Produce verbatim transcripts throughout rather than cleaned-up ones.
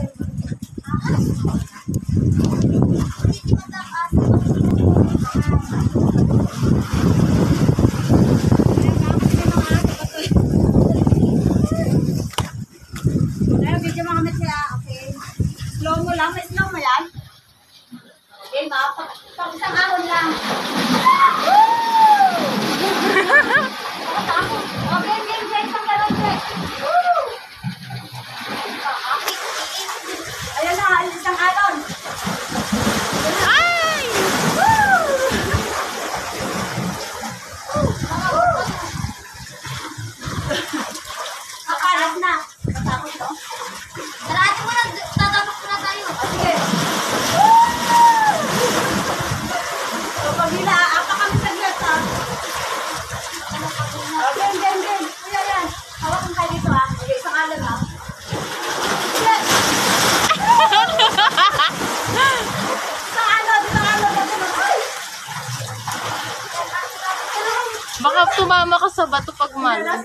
Baka tumama ka sa bato pag malo.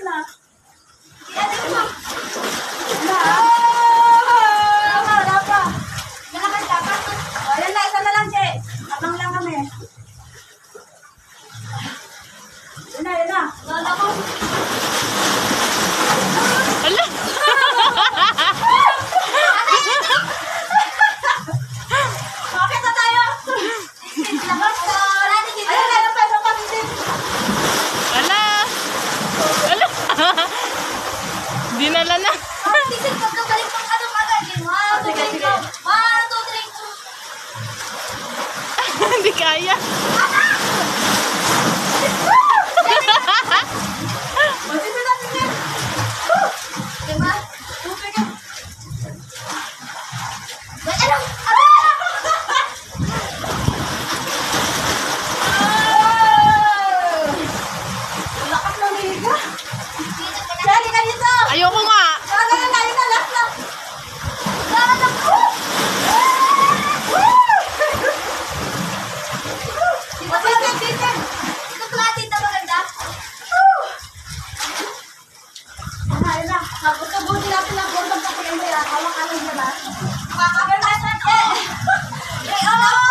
Dinala na. Sige, pagkabalik pang ano agad. One, two, three, go. One, two, three, go. Hindi kaya. Diba? Lakas ng liga. Ayoko nga. Kabuti natin ang gordong kapag hindi. Hawak ka rin diba? Makakaganda natin. Eh, ano?